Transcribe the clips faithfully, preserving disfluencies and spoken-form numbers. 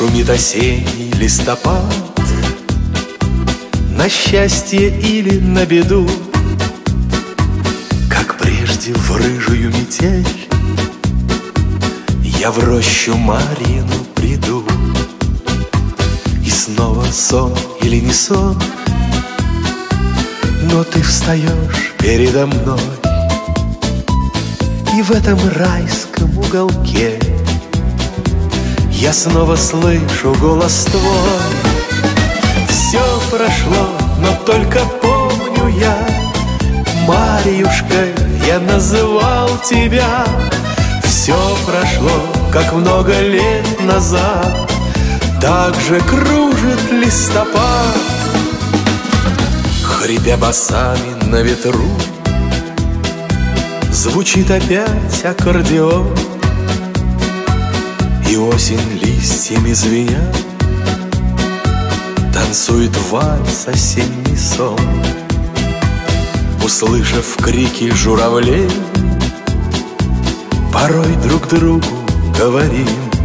Шумит осенний листопад, на счастье или на беду, как прежде в рыжую метель я в рощу Марьину приду. И снова сон или не сон, но ты встаешь передо мной, и в этом райском уголке я снова слышу голос твой. Все прошло, но только помню я, Марьюшкой я называл тебя. Все прошло, как много лет назад, так же кружит листопад. Хрипя басами на ветру, звучит опять аккордеон, и осень листьями звеня танцует вальс осенний сон. Услышав крики журавлей, порой друг другу говорим: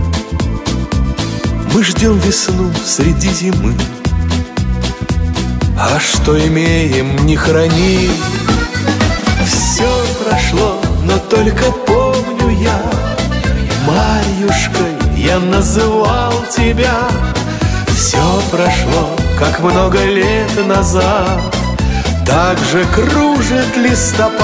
мы ждем весну среди зимы, а что имеем, не храним. Все прошло, но только помню я, Марьюшкой я называл тебя. Все прошло, как много лет назад, так же кружит листопад.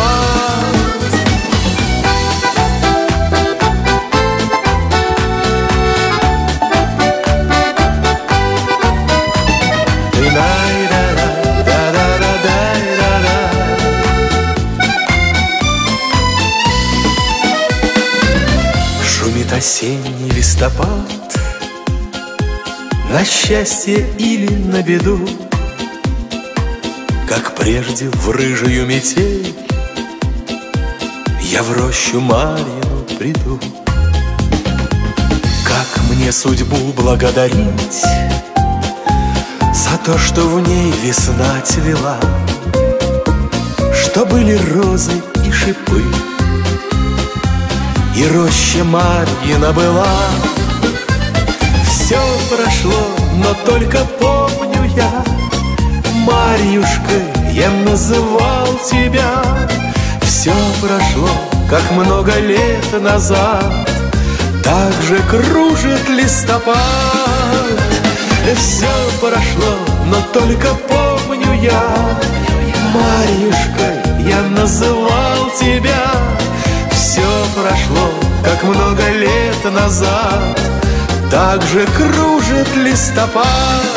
Шумит осенний листопад, на счастье или на беду, как прежде в рыжую метель я в рощу Марьину приду. Как мне судьбу благодарить за то, что в ней весна цвела, что были розы и шипы, и роща Марьина была. Все прошло, но только помню я, Марьюшкой я называл тебя. Все прошло, как много лет назад, так же кружит листопад. Все прошло, но только помню я, Марьюшкой я называл тебя. Все прошло, как много лет назад, так же кружит листопад.